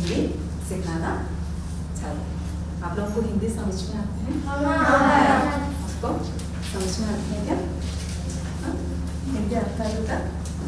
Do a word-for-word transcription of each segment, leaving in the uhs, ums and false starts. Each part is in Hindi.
हिंदी सिखाना चालू। आप लोगों को हिंदी समझ में आते हैं? आपको समझ में आते हैं क्या? हिंदी अर्थ आಗುತ್ತಾ?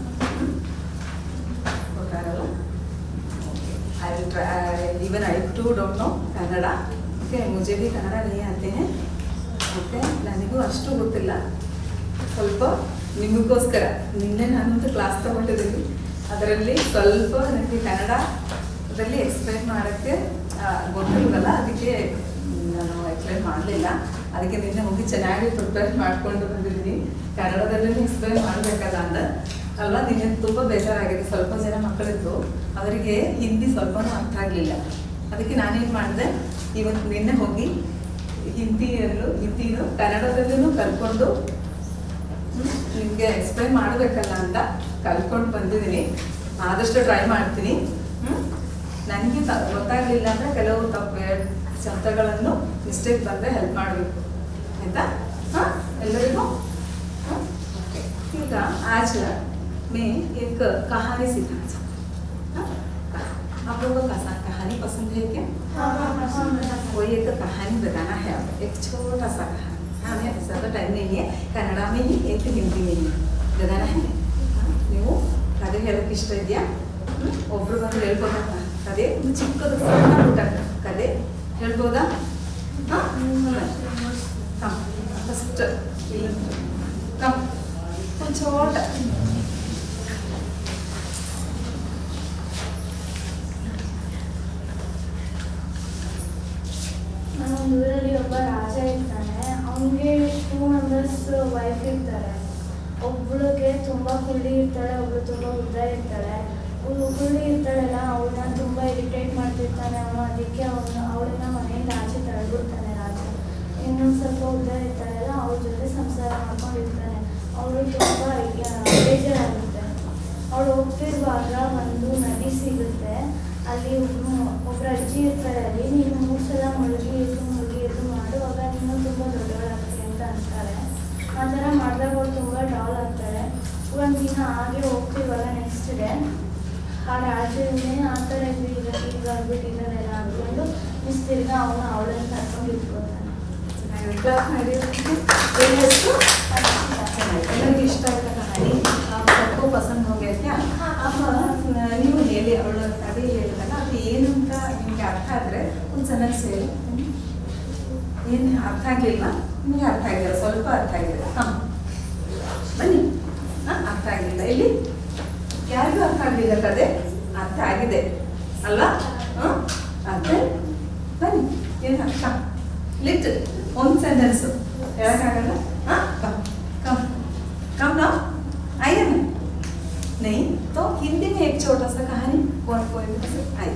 ಗೊತ್ತಾಗಲ್ಲ? I will try. Even I too don't know Kannada. Okay, मुझे भी कन्नड़ नहीं आते हैं. Okay, ನನಗೂ ಅಷ್ಟು ಗೊತ್ತಿಲ್ಲ. ಸ್ವಲ್ಪ ನಿಮಗೋಸ್ಕರ ನಿನ್ನೆ ನಾನೊಂದು ಕ್ಲಾಸ್ ತಗೊಂಡಿದ್ದೀನಿ. ಅದರಲ್ಲಿ ಸ್ವಲ್ಪ ನನಗೆ ಕನ್ನಡದಲ್ಲಿ ಎಕ್ಸ್ಪ್ಲೈನ್ ಮಾಡೋಕ್ಕೆ ಗೊತ್ತಿಲ್ವಲ್ಲ, ಅದಕ್ಕೆ ನಾನು ಎಕ್ಸ್ಪ್ಲೈನ್ ಮಾಡಲಿಲ್ಲ. ಅದಕ್ಕೆ ನಿನ್ನೆ ಹೋಗಿ ಚೆನ್ನಾಗಿ ಪ್ರಿಪೇರ್ ಮಾಡ್ಕೊಂಡು ಬಂದಿದ್ದೀನಿ. ಕನ್ನಡದಲ್ಲಿ ಎಕ್ಸ್ಪ್ಲೈನ್ ಮಾಡಬೇಕಲ್ಲ ಅಂತ ಅಲ್ವಾ. ನಿನ್ನೆ ತುಂಬ ಬೇಜಾರಾಗಿದೆ. ಸ್ವಲ್ಪ ಜನ ಮಕ್ಕಳಿದ್ದು ಅವರಿಗೆ ಹಿಂದಿ ಸ್ವಲ್ಪನೂ ಅರ್ಥ ಆಗಲಿಲ್ಲ. ಅದಕ್ಕೆ ನಾನೇನು ಮಾಡಿದೆ, ಇವತ್ತು ನಿನ್ನೆ ಹೋಗಿ ಹಿಂದಿಯಲ್ಲೂ ಹಿಂದಿನೂ ಕನ್ನಡದಲ್ಲೂ ಕಲ್ತ್ಕೊಂಡು ನಿಮಗೆ ಎಕ್ಸ್ಪ್ಲೈನ್ ಮಾಡಬೇಕಲ್ಲ ಅಂತ ಕಲ್ತ್ಕೊಂಡು ಬಂದಿದ್ದೀನಿ. ಆದಷ್ಟು ಟ್ರೈ ಮಾಡ್ತೀನಿ. ನನಗೆ ಗೊತ್ತಾಗಲಿಲ್ಲ ಅಂದರೆ ಕೆಲವು ತಪ್ಪು ಶಬ್ದಗಳನ್ನು ಮಿಸ್ಟೇಕ್ ಬಂದರೆ ಹೆಲ್ಪ್ ಮಾಡಬೇಕು ಆಯಿತಾ? ಹಾಂ, ಎಲ್ಲರಿಗೂ ओके। ठीक है, आज मैं एक कहानी सिखाना चाहती हूँ। आप लोगों को कहानी पसंद है क्या? कोई एक कहानी बताना है, एक छोटा सा कहानी। हमें ज़्यादा टाइम नहीं है, कन्नड़ में ही एक हिंदी में ही बताना है। ನೀವು ಕಥೆ ಹೇಳೋಕ್ಕೆ ಇಷ್ಟ ಇದೆಯಾ? ಒಬ್ರು ಬಂದು ಹೇಳ್ಬೋದಾ ಕಥೆ? ಚಿಕ್ಕದು ಸಣ್ಣ ಪುಟ್ಟ ಕಥೆ ಹೇಳ್ಬೋದಾ? ಹಾಂ, ಫಸ್ಟ್ ಇಲ್ಲ ಕಮ್ छोट ಊರಲ್ಲಿ ಒಬ್ಬ ರಾಜ ಇರ್ತಾನೆ. ಅವನಿಗೆ ಟೂ ಮೆಂಬರ್ಸ್ ವೈಫ್ ಇರ್ತಾರೆ. ಒಬ್ಬಳಿಗೆ ತುಂಬ ಕುಳ್ಳಿ ಇರ್ತಾಳೆ, ಒಬ್ಳು ತುಂಬ ಉದ್ದ ಇರ್ತಾಳೆ. ಕುಳ್ಳಿ ಇರ್ತಾಳಲ್ಲ, ಅವಳನ್ನ ತುಂಬ ಇರಿಟೇಟ್ ಮಾಡ್ತಿರ್ತಾನೆ ಅವನು. ಅದಕ್ಕೆ ಅವನು ಅವಳನ್ನ ಮನೆಯಿಂದ ಆಚೆ ತಳ್ಬಿಡ್ತಾನೆ ರಾಜ. ಇನ್ನೊಂದು ಸ್ವಲ್ಪ ಉದ್ದ ಇರ್ತಾಳಲ್ಲ, ಅವಳ ಜೊತೆ ಸಂಸಾರ ಮಾಡ್ಕೊಂಡಿರ್ತಾನೆ. ಅವಳು ತುಂಬ ಬೇಜಾರಾಗುತ್ತೆ. ಅವಳು ಹೋಗ್ತಿರುವಾಗ ಒಂದು ನದಿ ಸಿಗುತ್ತೆ. ಅಲ್ಲಿ ಒಬ್ಬರು ಒಬ್ಬರು ಅಜ್ಜಿ ಇರ್ತಾರೆ. ಅಲ್ಲಿ ನೀನು ಮೂರು ಸಲ ಮುಳುಗಿ ಎದ್ದು ಮುಳುಗಿ ಎದ್ದು ಮಾಡುವಾಗ ನೀನು ತುಂಬ ದೊಡ್ಡವಳಾಗ್ತೀಯ ಅಂತ ಅಂತಾರೆ. ಆ ಥರ ಮಾಡಿದಾಗ ಅವಳು ತುಂಬ ಡಾಲ್ ಆಗ್ತಾಳೆ. ಒಂದು ದಿನ ಹಾಗೆ ಹೋಗ್ತಿರುವಾಗ ನೆಕ್ಸ್ಟ್ ಡೇ ಆ ರಾಜನೇ ಆ ಥರ ಈಗ ಈಗ ಆಗ್ಬಿಟ್ಟಿದ್ದಾನೆಲ್ಲ ಅಂದ್ಕೊಂಡು ಮಿಸ್ ತಿರ್ಗ ಅವನು ಅವಳನ್ನು ಕರ್ಕೊಂಡು ಇಟ್ಕೊತಾನೆ. ಎಲ್ಲರಿಗೂ ಇಷ್ಟ ಆಯ್ತಾ ಕಹಾನಿ? सबको पसंद हो गया क्या? अब ನೀವು ಹೇಳಿ, ಅವಳು ಕಥೆ ಹೇಳಿದಾಗ ಅದು ಏನು ಅಂತ ನಿಮಗೆ ಅರ್ಥ ಆದರೆ ಒಂದು ಸೆಂಟೆನ್ಸ್ ಹೇಳಿ. ಏನು ಅರ್ಥ ಆಗಲಿಲ್ಲ? ನಿಮಗೆ ಅರ್ಥ ಆಗಿಲ್ಲ, ಸ್ವಲ್ಪ ಅರ್ಥ ಆಗಿಲ್ಲ. ಹಾಂ ಬನ್ನಿ. ಹಾಂ, ಅರ್ಥ ಆಗಲಿಲ್ಲ. ಇಲ್ಲಿ ಯಾರಿಗೂ ಅರ್ಥ ಆಗಲಿಲ್ಲ ಕಥೆ? ಅರ್ಥ ಆಗಿದೆ ಅಲ್ವಾ? ಹಾಂ, ಅರ್ಥ ಬನ್ನಿ. ಏನು ಅರ್ಥ? ಲಿಟ್ ಒಂದು ಸೆಂಟೆನ್ಸು ಹೇಳೋಕ್ಕಾಗಲ್ಲ? हाँ कम कम कम ना आइए ना नहीं तो हिंदी में एक छोटा सा कहानी कौन कोई आई।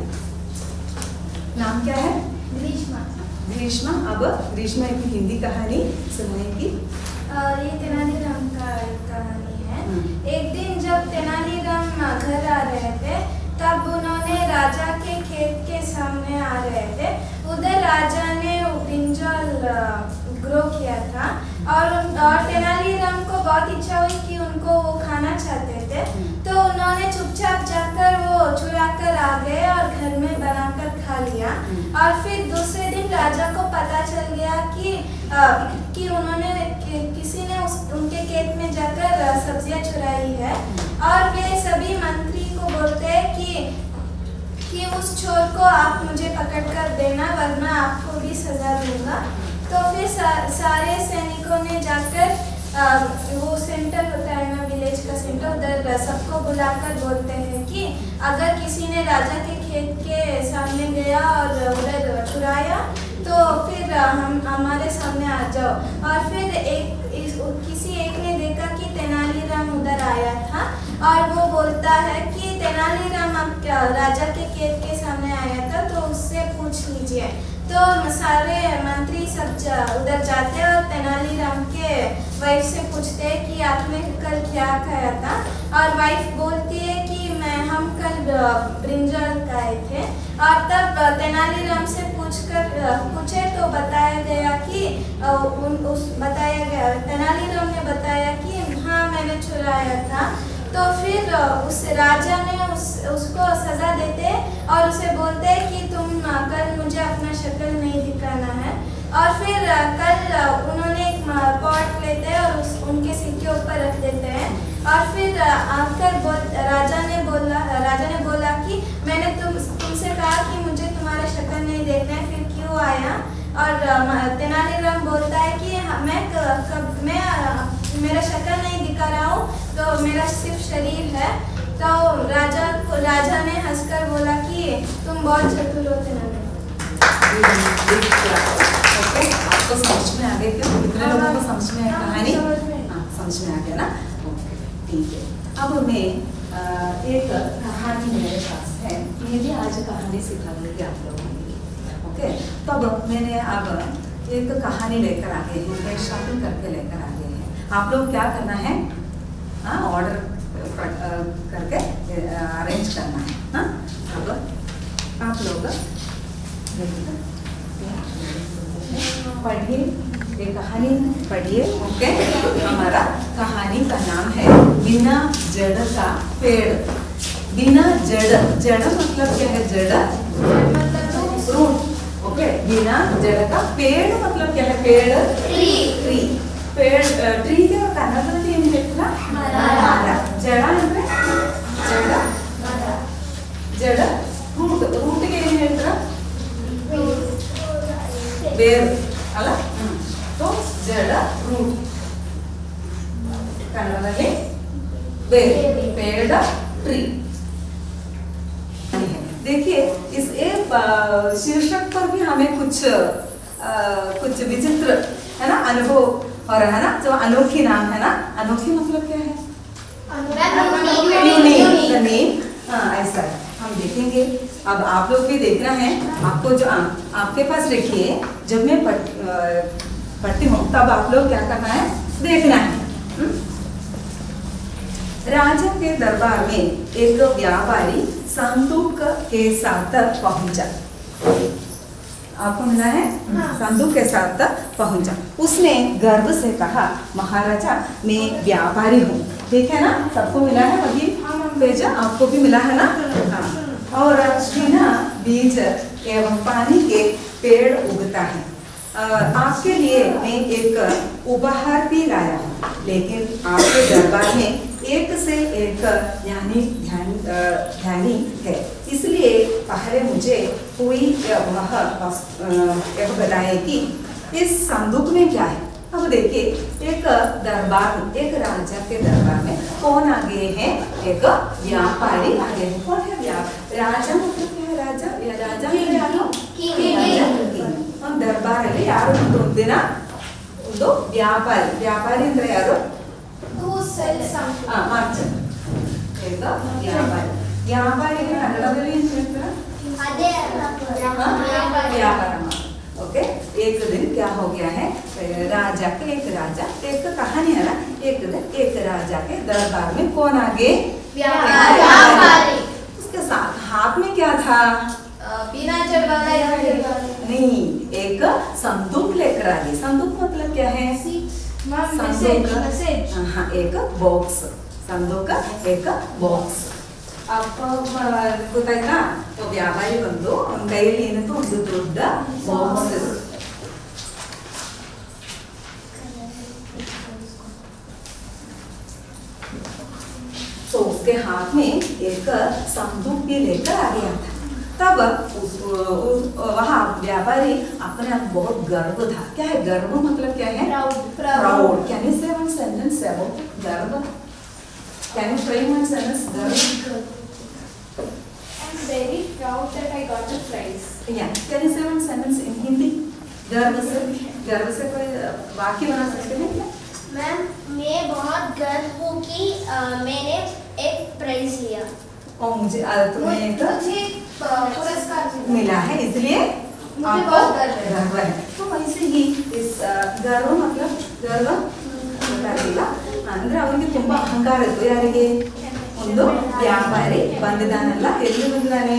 नाम क्या है? ग्रीष्मा। ग्रीष्मा। अब ग्रीष्मा एक हिंदी कहानी सुनाएगी। ये तेनालीराम का एक कहानी है। एक दिन जब तेनालीराम घर आ रहे थे तब उन्होंने राजा के खेत के सामने आ रहे थे। उधर राजा ने ब्रिंजल ग्रो किया था और और तेनालीराम को बहुत इच्छा हुई कि उनको वो खाना चाहते थे। तो उन्होंने चुपचाप जाकर वो चुरा कर आ गए और घर में बनाकर खा लिया। और फिर दूसरे दिन राजा को पता चल गया कि आ, कि उन्होंने कि, किसी ने उस उनके खेत में जाकर सब्जियां चुराई है। और वे सभी मंत्री को बोलते हैं कि कि उस चोर को आप मुझे पकड़ कर देना वरना आपको भी सजा दूंगा। तो फिर सा, सारे सैनिकों ने जाकर आ, वो सेंटर होता है ना, विलेज का सेंटर, उधर सबको बुलाकर बोलते हैं कि अगर किसी ने राजा के खेत के सामने गया और उधर चुराया तो फिर हम हमारे सामने आ जाओ। और फिर एक इस, किसी एक ने देखा कि तेनालीराम उधर आया था और वो बोलता है कि तेनालीराम अब राजा के खेत के सामने आया था तो उससे पूछ लीजिए। तो सारे मंत्री सब जा, उधर जाते हैं और तेनालीराम के वाइफ से पूछते हैं कि आपने कल क्या खाया था। और वाइफ बोलती है कि मैं हम कल ब्रिंजल खाए थे। और तब तेनालीराम से पूछकर पूछे तो बताया गया कि उन उस बताया गया तेनालीराम ने बताया कि हाँ मैंने चुराया था। तो फिर उस राजा ने उस उसको सजा देते और उसे बोलते हैं कि तुम कल मुझे अपना शक्ल नहीं दिखाना है। और फिर कल उन्होंने एक पॉट लेते हैं और उस उनके सिर के ऊपर रख देते हैं। और फिर आकर राजा ने बोला राजा ने बोला कि मैंने तुम तुमसे कहा कि मुझे तुम्हारा शक्ल नहीं देखना है, फिर क्यों आया? और तेनालीराम बोलता है कि मैं कब मैं मेरा शक्ल नहीं दिखा रहा हूँ, तो मेरा सिर्फ शरीर है। तो राजा को राजा ने हंसकर बोला कि तुम बहुत चतुर हो तेनालीराम। ओके, आपको समझ में आ गया क्या? कितने लोगों को समझ में आया कहानी? हाँ, समझ में आ गया ना? ओके, ठीक है। अब मैं एक कहानी मेरे पास है, ये भी आज कहानी सिखा दूँगी आप लोगों के लिए। ओके, तब मैंने अब एक कहानी लेकर आ गई हूँ, एक शॉपिंग करके लेकर आ गई है। आप लोग क्या करना है? हाँ, ऑर्डर करके अरेंज करना है। हाँ, अब आप लोग पढ़िए, ये कहानी पढ़िए। ओके, हमारा कहानी का नाम है बिना जड़ का पेड़। बिना जड़, जड़ मतलब क्या है? जड़ मतलब रूट। ओके, बिना जड़ का पेड़ मतलब क्या है? पेड़, ट्री। ट्री पेड़, ट्री के कन्नडದಲ್ಲಿ ಏನು ಹೇಳ್ತೀರಾ? ಮರ. ಜಡ ಅಂದ್ರೆ ಜಡ ಜಡ ರೂಟ್. ರೂಟ್ಗೆ ಏನು ಹೇಳ್ತೀರಾ? ಬೇರು ಅಲ್ಲ? तो जड़ रूट कन्नडದಲ್ಲಿ ಬೇರು, पेड़, ट्री। देखिए, इस एक शीर्षक पर भी हमें कुछ आ, कुछ विचित्र है ना अनुभव और है ना, जो अनोखी नाम है ना। अनोखी मतलब क्या है? हाँ, ऐसा हम देखेंगे। अब आप लोग भी देखना है, आपको जो आ, आपके पास रखिए, जब मैं पढ़, पढ़ती हूँ तब आप लोग क्या करना है? देखना है। हुँ? राजा के दरबार में एक व्यापारी संदूक के साथ पहुंचा। आपको मिला है? हाँ। संदूक के साथ पहुंचा। उसने गर्व से कहा, महाराजा मैं व्यापारी हूँ। ठीक है ना? सबको मिला है वही पेज? आपको भी मिला है ना? हाँ। और बिना बीज एवं पानी के पेड़ उगता है। आपके लिए मैं एक उपहार भी लाया हूँ, लेकिन आपके दरबार में एक से एक ज्ञानी ध्यानी है, इसलिए पहले मुझे कोई वह बताए कि इस संदूक में क्या है। अब देखिए, एक दरबार, एक राजा के दरबार में कौन आ गए हैं? एक व्यापारी आ गए हैं। कौन है व्यापारी? राजा मतलब क्या है? राजा या राजा है यारो हम दरबार ಅಲ್ಲಿ ಯಾರು ಅಂತ ಒಂದಿನ ಒಂದು ವ್ಯಾಪಾರಿ. ವ್ಯಾಪಾರಿ ಅಂದ್ರೆ ಯಾರು? ಮರ್ಚೆಂಟ್. ಈಗ ವ್ಯಾಪಾರಿ. ವ್ಯಾಪಾರಿಗೆ ಕನ್ನಡದಲ್ಲಿ ಏನು ಹೇಳ್ತಾರೆ? व्यापार। ओके, एक दिन क्या हो गया है? राजा के एक राजा, एक कहानी है ना, एक दिन एक राजा के दरबार में कौन आ गए? व्यापारी। उसके साथ हाथ में क्या था? बिना जड़ वाला नहीं, एक संदूक लेकर आ गई। संदूक मतलब क्या है? संदूक, हाँ, एक बॉक्स। संदूक एक बॉक्स। आपको ಗೊತ್ತಾಯ್ತಾ? तो ವ್ಯಾಪಾರಿ ಬಂದು ಅವನ ಕೈಯಲ್ಲಿ ಏನಿತ್ತು? ಒಂದು ದೊಡ್ಡ ಬಾಕ್ಸ್. तो उसके हाथ में एक संदूक भी लेकर आ गया था। तब उस, उस, वहाँ व्यापारी अपने आप बहुत गर्व था। क्या है गर्व मतलब? क्या है? Proud. Can you say one sentence about गर्व? Can you try one sentence गर्व? I'm very proud that I got the prize. Yeah, can you say one sentence in Hindi? गर्व से, गर्व से कोई वाक्य बना सकते हैं क्या? मैम, मैं बहुत गर्व हूँ कि आ, मैंने एक प्राइज लिया और मुझे तुम्हें एक पुरस्कार मिला है, इसलिए मुझे बहुत गर्व है। तो वैसे ही इस गर्व मतलब गर्व ಗೊತ್ತಾಗಿಲ್ಲ ಅಂದ್ರೆ ಅವನಿಗೆ ತುಂಬಾ ಅಹಂಕಾರ ಇತ್ತು. ಯಾರಿಗೆ? ಒಂದು ವ್ಯಾಪಾರಿ ಬಂದಿದ್ದಾನಲ್ಲ, ಎಲ್ಲಿ ಬಂದಿದ್ದಾನೆ?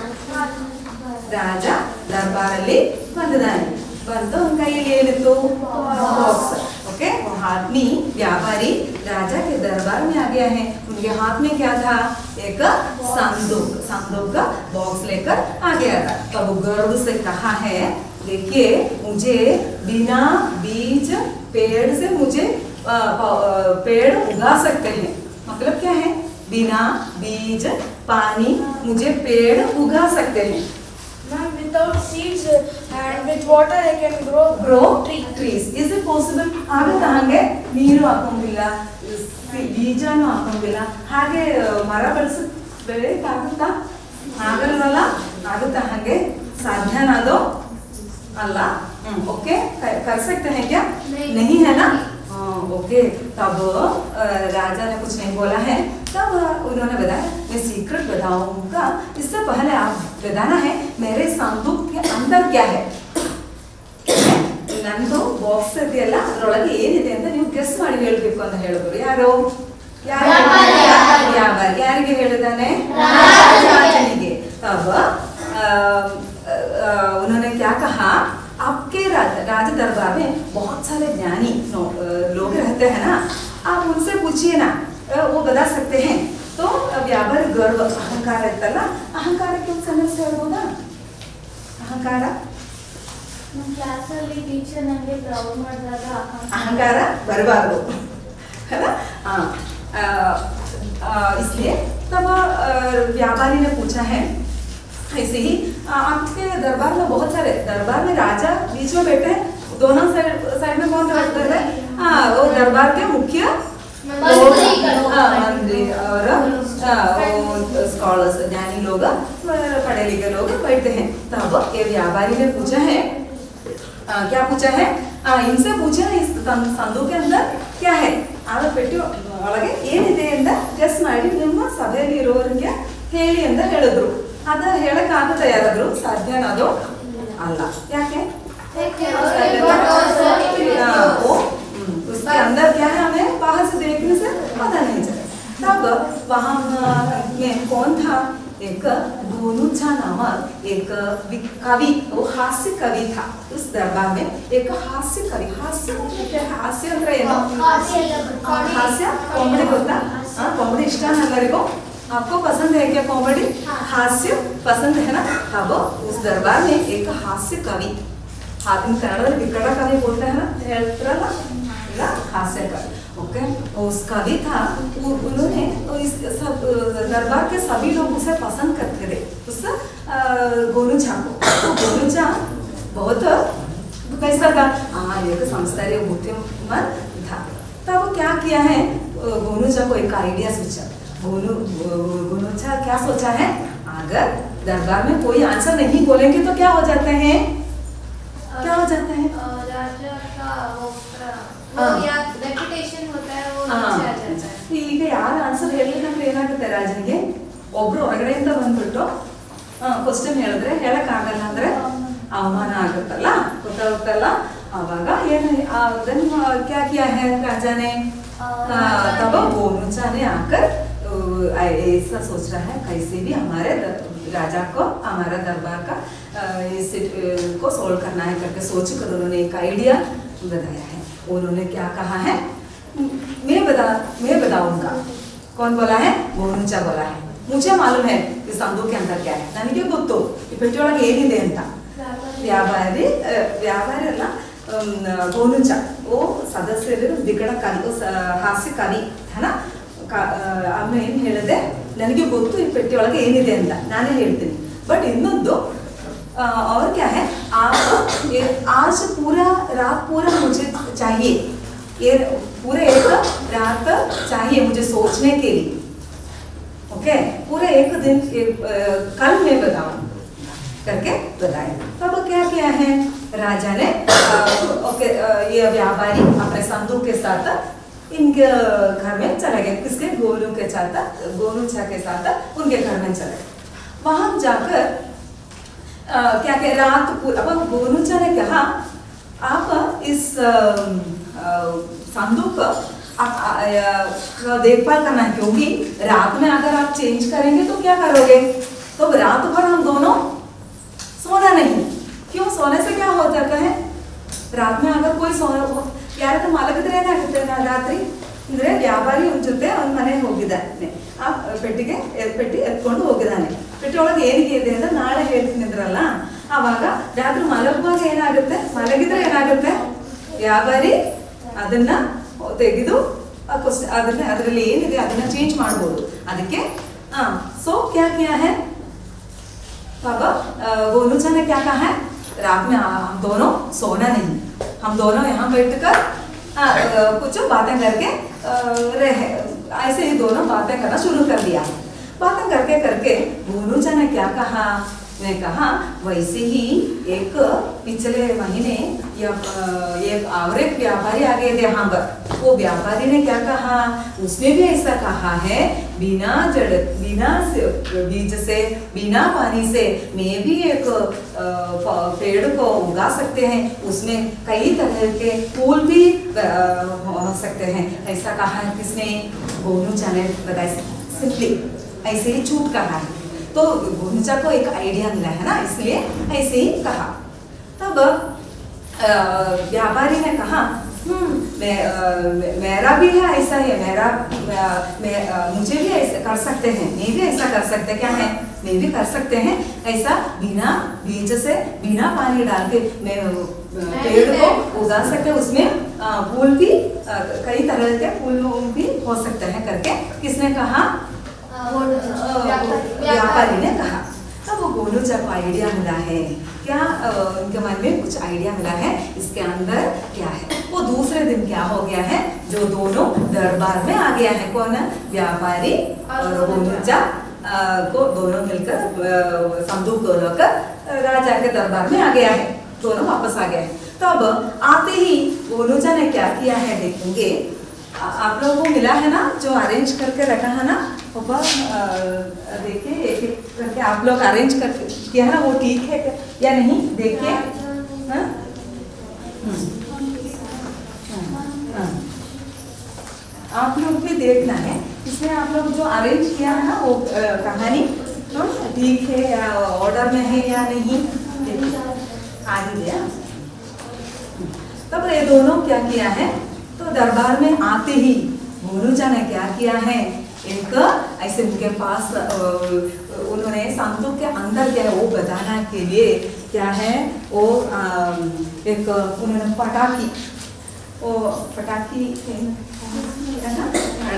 ರಾಜ ದರ್ಬಾರಲ್ಲಿ ಬಂದಿದ್ದಾನೆ. ಬಂದು ಅವನ ಕೈಯಲ್ಲಿ ಏನಿತ್ತು? ಬಾಕ್ಸ್. ಓಕೆ, आदमी व्यापारी राजा के दरबार में आ गया है। उनके हाथ में क्या था? एक संदूक, संदूक का बॉक्स लेकर आ गया था। तब वो गर्व से कहा है, देखिए मुझे बिना बीज पेड़ से मुझे आ, आ, पेड़ उगा सकते हैं। मतलब क्या है? बिना बीज पानी मुझे पेड़ उगा सकते हैं। Ma'am, without seeds and with water I can grow grow tree. trees. Is it possible? ಆಗುತ್ತೆ ಹಾಗೆ ನೀರು ಹಾಕೊಂಗಿಲ್ಲ, ಬೀಜನೂ ಹಾಕೊಂಗಿಲ್ಲ, ಹಾಗೆ ಮರ ಬೆಳೆಸ ಬೆಳೆಯಕ್ಕಾಗುತ್ತಾ? ಆಗಲ್ವಲ್ಲ? ಆಗುತ್ತಾ ಹಾಗೆ? ಸಾಧ್ಯನಾ ಅದು? ಅಲ್ಲ. ओके, कर सकते हैं क्या? नहीं है ना? ओके, तब राजा ने कुछ नहीं बोला है। तब उन्होंने बताया, मैं सीक्रेट बताऊंगा, इससे पहले आप बताना है मेरे संदूक के अंदर क्या है। ನಂದು ಬಾಕ್ಸ್ ಇದೆಯಲ್ಲ, ಅದರೊಳಗೆ ಏನಿದೆ ಅಂತ ನೀವು ಗೆಸ್ ಮಾಡಿ ಹೇಳಬೇಕು ಅಂತ ಹೇಳಿದ್ರು. ಯಾರು? ವ್ಯಾಪಾರಿ. ಯಾರಿಗೆ ಹೇಳಿದಾನೆ? ರಾಜನಿಗೆ. तब उन्होंने क्या कहा, आपके राज दरबार में बहुत सारे ज्ञानी लोग रहते हैं ना, आप उनसे पूछिए ना, वो बता सकते हैं। तो व्यापार गर्व अहंकार ಇತ್ತಲ್ಲ, ಅಹಂಕಾರಕ್ಕೆ ಒಂದು ಸಮಸ್ಯೆ ಹೇಳ್ಬೋದಾ? ಅಹಂಕಾರ ಕ್ಲಾಸ್ ಅಲ್ಲಿ ಟೀಚರ್ ನನಗೆ ಪ್ರೌಡ್ ಮಾಡಿದಾಗ ಅಹಂಕಾರ ಬರಬಾರದು, है ना? हाँ, इसलिए तब व्यापारी ने पूछा है, ऐसे ही आपके दरबार में बहुत सारे, दरबार में राजा बीच में बैठे हैं, दोनों साइड साइड में कौन रहता है? हाँ, वो दरबार के मुख्य मंत्री और स्कॉलर्स, ज्ञानी लोग, पढ़े लिखे लोग बैठते हैं। तब ये व्यापारी ने पूछा है, आ, क्या पूछा है? आ, इनसे पूछा इस संदूक के अंदर क्या है, आग पेटी ಒಳಗೆ ಏನಿದೆ ಅಂತ ಗೆಸ್ ಮಾಡಿ ನಿಮ್ಮ ಸಭೆಯಲ್ಲಿ ಇರೋರಿಗೆ ಹೇಳಿ ಅಂತ ಹೇಳಿದ್ರು. ಅದ ಹೇಳಕ್ ಆಗುತ್ತೆ ಯಾರಾದ್ರೂ? ಸಾಧ್ಯನಾ ಅದು? ಅಲ್ಲ. याके वो उसके अंदर क्या है हमें बाहर से देखने से पता नहीं चला। तब वहाँ में कौन था? एक गोनुचा नामक एक कवि, वो हास्य कवि था। उस दरबार में एक हास्य कवि, हास्य हास्य ಅಂದ್ರೆ ಏನು? हास्य कॉमेडी होता है। कॉमेडी इष्ट है ಎಲ್ಲರಿಗೂ? आपको पसंद है क्या कॉमेडी? हास्य पसंद है ना? अब उस दरबार में एक हास्य कवि, कन्नड़ में विकट कवि बोलते हैं ना, ಹೇಳ್ತಾರಲ್ಲ, ಇಲ್ಲ हास्य कवि। ओके, उस कवि था, उन्होंने इस सब दरबार के सभी लोग उसे पसंद करते थे, उस गोनुचा को। तो गोनुचा बहुत कैसा था? हाँ, ये तो समझदारी बुद्धिमान था। तब क्या किया है, गोनुचा को एक आइडिया सोचा। गोनू गोनुचा क्या सोचा है, अगर दरबार में कोई आंसर नहीं बोलेंगे तो क्या हो जाते हैं? क्या हो जाता है? राजा का वो या रेपुटेशन होता है, वो नीचे आ जाता है। ಈಗ ಯಾರು ಆನ್ಸರ್ ಹೇಳಿಲ್ಲ ಅಂದ್ರೆ ಏನಾಗುತ್ತೆ ರಾಜನಿಗೆ? ಒಬ್ರು ಹೊರಗಡೆಯಿಂದ ಬಂದ್ಬಿಟ್ಟು ಕ್ವಶನ್ ಹೇಳಿದ್ರೆ ಹೇಳಕ್ ಆಗಲ್ಲ ಅಂದ್ರೆ ಅವಮಾನ ಆಗುತ್ತಲ್ಲ, ಗೊತ್ತಾಗುತ್ತಲ್ಲ. ಅವಾಗ ಏನು क्या किया है राजा ने? तब गोनुचा ने आकर ऐसा सोच रहा है, कैसे भी हमारे राजा को हमारा दरबार का इस को सोल्व करना है करके सोच कर उन्होंने एक आइडिया बताया है। उन्होंने क्या कहा है? मैं बता मैं बताऊंगा। कौन बोला है? गोनुचा बोला है। मुझे मालूम है इस संदूक के अंदर क्या है, ನನಗೆ ಗೊತ್ತು ಈ ಪೆಟ್ಟಿ ಒಳಗೆ ಏನಿದೆ ಅಂತ. ವ್ಯಾಪಾರಿ ವ್ಯಾಪಾರಿ ಅಲ್ಲ, गोनुचा वो सदस्यರು ವಿಕಟ ಕವಿ, ಹಾಸ್ಯ ಕವಿ है ना? ಆಮೇಲೆ ಏನು ಹೇಳಿದೆ, ನನಗೆ ಗೊತ್ತು ಈ ಪೆಟ್ಟಿ ಒಳಗೆ ಏನಿದೆ ಅಂತ, ನಾನೇ ಹೇಳ್ತೀನಿ. ಬಟ್ ಇನ್ನೊಂದು और क्या है, आप आज पूरा रात पूरा मुझे चाहिए, ये पूरे एक रात चाहिए मुझे सोचने के लिए। ओके, पूरे एक दिन कल मैं बताऊं करके बताया। तब क्या किया है राजा ने? ओके, ये व्यापारी अपने संदूक के साथ इनके घर में चला गया। किसके? गोनू के साथ, गोनुचा के साथ उनके घर में चला गया। वहां जाकर आ, क्या कह रात पूरा, अब गोनुचा ने कहा आप इस संदूक देखभाल करना है, क्योंकि रात में अगर आप चेंज करेंगे तो क्या करोगे? तो रात भर हम दोनों सोना नहीं। क्यों? सोने से क्या हो जाता है? रात में अगर कोई सोना ಯಾರತ್ರ ಮಲಗಿದ್ರೆ ಏನಾಗುತ್ತೆ ರಾತ್ರಿ ಅಂದ್ರೆ ವ್ಯಾಪಾರಿ ಒಂದ್ ಜೊತೆ ಅವ್ನ ಮನೆಗೆ ಹೋಗಿದ್ದಾನೆ, ಆ ಪೆಟ್ಟಿಗೆ ಪೆಟ್ಟಿ ಎತ್ಕೊಂಡು ಹೋಗಿದ್ದಾನೆ. ಪೆಟ್ಟಿ ಒಳಗೆ ಏನಿಗೆ ಇದೆ ಅಂತ ನಾಳೆ ಹೇಳ್ತೀನಿ ಅಂದ್ರಲ್ಲ, ಅವಾಗ ರಾತ್ರಿ ಮಲಗುವಾಗ ಏನಾಗುತ್ತೆ, ಮಲಗಿದ್ರೆ ಏನಾಗುತ್ತೆ, ವ್ಯಾಪಾರಿ ಅದನ್ನ ತೆಗೆದು ಅದನ್ನ ಅದರಲ್ಲಿ ಏನಿದೆ ಅದನ್ನ ಚೇಂಜ್ ಮಾಡ್ಬೋದು. ಅದಕ್ಕೆ ಹಾ सो क्या किया है अब गोनूचा ने क्या कहा है, रात में हम दोनों सोना नहीं, हम दोनों यहाँ बैठकर कुछ बातें करके रहे। ऐसे ही दोनों बातें करना शुरू कर दिया। बातें करके करके गोनूचा ने क्या कहा, मैं कहा वैसे ही एक पिछले महीने या एक और एक व्यापारी आ गए थे यहाँ पर। वो व्यापारी ने क्या कहा, उसने भी ऐसा कहा है, बिना जड़ बिना बीज से बिना पानी से मैं भी एक पेड़ को उगा सकते हैं, उसमें कई तरह के फूल भी हो सकते हैं, ऐसा कहा है। किसने, गोनूचा ने बताया, सिंपली ऐसे ही छूट कहा है। तो गोनूचा को एक आइडिया मिला है ना, इसलिए ऐसे ही कहा। तब व्यापारी ने कहा हम्म मेरा भी है ऐसा है, मेरा मैं मुझे भी ऐसा कर सकते हैं, मैं भी ऐसा कर सकते हैं, क्या है मैं भी कर सकते हैं ऐसा, बिना बीज से बिना पानी डाल के मैं पेड़ को उगा सकते हैं, उसमें फूल भी कई तरह के फूल भी हो सकते हैं करके किसने कहा, व्यापारी ने कहा। तब वो गोनूचा को आइडिया मिला है, क्या उनके मन में कुछ आइडिया मिला है, इसके अंदर क्या है। वो दूसरे दिन क्या हो गया है, जो दोनों दरबार में आ गया है, कौन, व्यापारी और गोनूचा को दोनों मिलकर संदूक लेकर राजा के दरबार में आ गया है, दोनों वापस आ गए हैं। तब आते ही गोनूचा ने क्या किया है देखेंगे, आप लोगों को मिला है ना जो अरेंज करके रखा है ना, देखिए एक एक करके आप लोग अरेंज करके किया है ना, वो ठीक है या नहीं देखिए। आप लोग भी देखना है, इसमें आप लोग जो अरेंज किया है ना वो कहानी ठीक है या ऑर्डर में है या नहीं, आगे दिया। तब ये दोनों क्या किया है, तो दरबार में आते ही गोनूचा ने क्या किया है, एक ऐसे उनके पास उन्होंने संदूक के अंदर क्या है वो बताने के लिए क्या है, वो एक उन्होंने पटाखी, वो पटाखी है ना,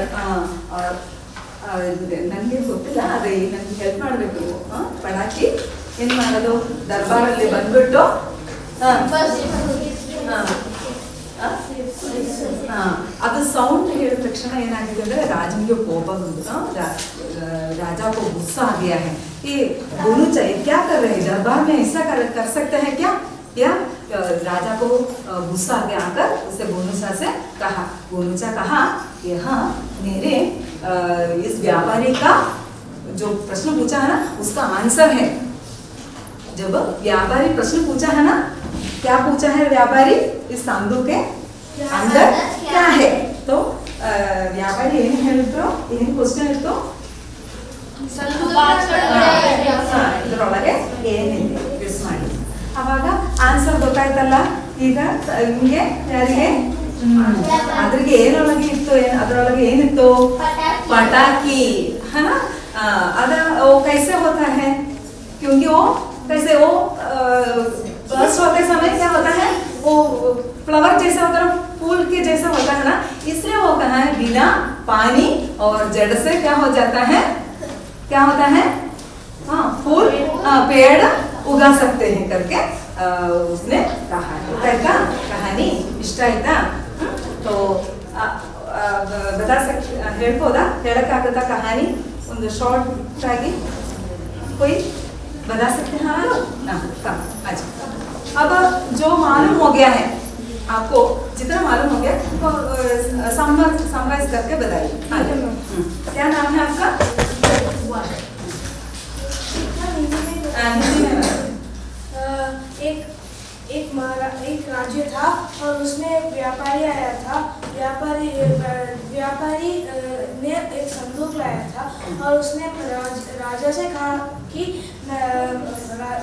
ನನಗೆ ಗೊತ್ತಿಲ್ಲ ಅದೇ ನನಗೆ ಹೆಲ್ಪ್ ಮಾಡಬೇಕು, ಪಟಾಕಿ ಏನು ಮಾಡೋದು, ದರ್ಬಾರಲ್ಲಿ ಬಂದ್ಬಿಟ್ಟು ಅದು ಸೌಂಡ್ ಹೇಳಿದ ತಕ್ಷಣ ಏನಾಗಿದೆ ಅಂದ್ರೆ ರಾಜನಿಗೆ ಕೋಪ ಬಂತು, राजा को गुस्सा आ गया है कि गोनूचा क्या कर रहे हैं, दरबार में ऐसा कर, कर सकते हैं क्या, या राजा को गुस्सा आ गया, आकर उसे गोनूचा से कहा, गोनूचा कहा कि हाँ मेरे इस व्यापारी का जो प्रश्न पूछा है ना उसका आंसर है। जब व्यापारी प्रश्न पूछा है ना, क्या पूछा है व्यापारी, इस संदूक के अंदर क्या है, तो व्यापारी ಏನು ಹೇಳಿದ್ರು, ಏನು ಕ್ವೆಶ್ಚನ್ ಇತ್ತು, ಇದರೊಳಗೆ ಏನಿದೆ ಗೆಸ್ ಮಾಡಿ, ಅವಾಗ ಆನ್ಸರ್ ಗೊತ್ತಾಯ್ತಲ್ಲ. ಈಗ ನಿಮಗೆ ಯಾರಿಗೆ ಅದ್ರಿಗೆ ಏನೊಳಗೆ ಇತ್ತು, ಅದರೊಳಗೆ ಏನಿತ್ತು, पटाखी है ना, अगर वो कैसे होता है, क्योंकि वो कैसे वो बर्स्ट होते समय क्या होता है, वो फ्लावर जैसा होता है, फूल के जैसा होता है ना, इसलिए वो कहा है बिना पानी और जड़ से क्या हो जाता है, क्या होता है, हाँ फूल पेड़ उगा सकते हैं करके आ, उसने कहा है। कहानी इष्ट आयता, तो आ, आ, बता सकते ಹೇಳ್ಬೋದಾ, ಹೇಳಕ್ಕಾಗುತ್ತಾ ಕಹಾನಿ ಒಂದು ಶಾರ್ಟ್ ಆಗಿ, कोई बता सकते हैं, हाँ कम अच्छा। अब जो मालूम हो गया है आपको, जितना मालूम हो गया तो समराइज करके बताइए। क्या नाम है आपका, एक एक महारा एक राज्य था और उसमें व्यापारी आया था, व्यापारी व्यापारी ने एक संदूक लाया था और उसने राज, राजा से कहा कि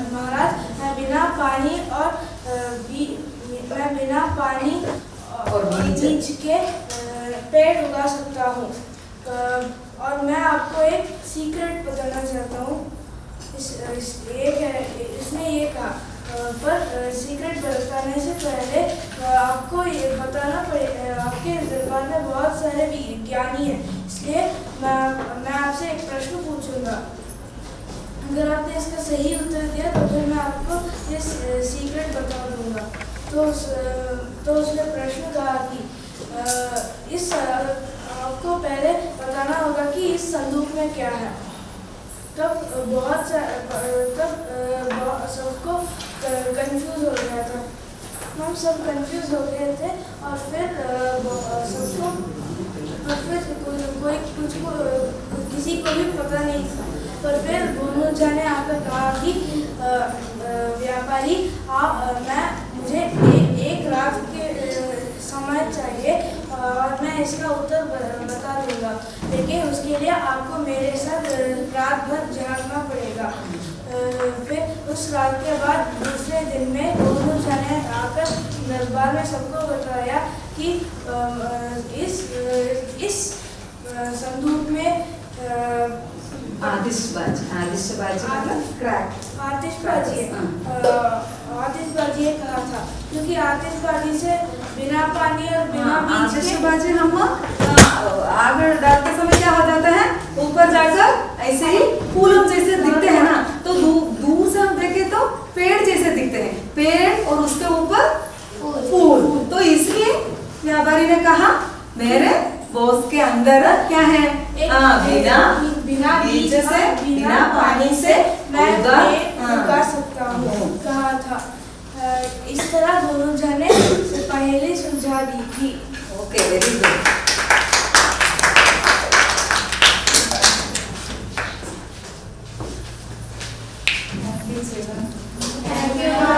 महाराज मैं बिना पानी और मैं बिना पानी और बीज के अ, पेड़ उगा सकता हूँ। अ, और मैं आपको एक सीक्रेट बताना चाहता हूँ। इस, इस एक है, इसने ये कहा, अ, पर सीक्रेट बताने से पहले अ, आपको ये बताना पड़ेगा, आपके दरबार में बहुत सारे विज्ञानी हैं, इसलिए मैं मैं आपसे एक प्रश्न पूछूंगा। अगर आपने इसका सही उत्तर दिया तो फिर मैं आपको ये सीक्रेट बता दूंगा। तो उस, तो उसने प्रश्न कहा कि अ, इस आपको पहले बताना होगा कि इस संदूक में क्या है। तब बहुत सा तब सबको कंफ्यूज हो गया था, हम सब कंफ्यूज हो गए थे और फिर सबको और फिर कोई कुछ को किसी को भी पता नहीं था। पर फिर गोनूजा ने आकर कहा कि व्यापारी आप मैं मुझे ए, एक रात के समय चाहिए और मैं इसका उत्तर बता दूंगा, लेकिन उसके लिए आपको मेरे साथ रात भर जागना पड़ेगा। फिर उस रात के बाद दूसरे दिन में गोनूजा ने आकर दरबार में सबको बताया कि इस इस संदूक में आतिशबाजी आतिशबाजी मतलब क्रैक आतिशबाजी आतिशबाजी कहा था, क्योंकि आतिशबाजी से बिना पानी और बिना बीज के आतिशबाजी हम आग डालते समय क्या हो जाता है, ऊपर जाकर ऐसे ही फूलों जैसे दिखते हैं ना, तो दूर से हम देखें तो पेड़ जैसे दिखते हैं, पेड़ और उसके ऊपर फूल। तो इसलिए व्यापारी ने कहा मेरे बॉस के अंदर क्या है, आ, बिना बिना बीज से बिना पानी से मैं उगा सकता हूँ कहा था। इस तरह गोनूजा ने पहले सुलझा दी थी। Okay, very good. Thank you.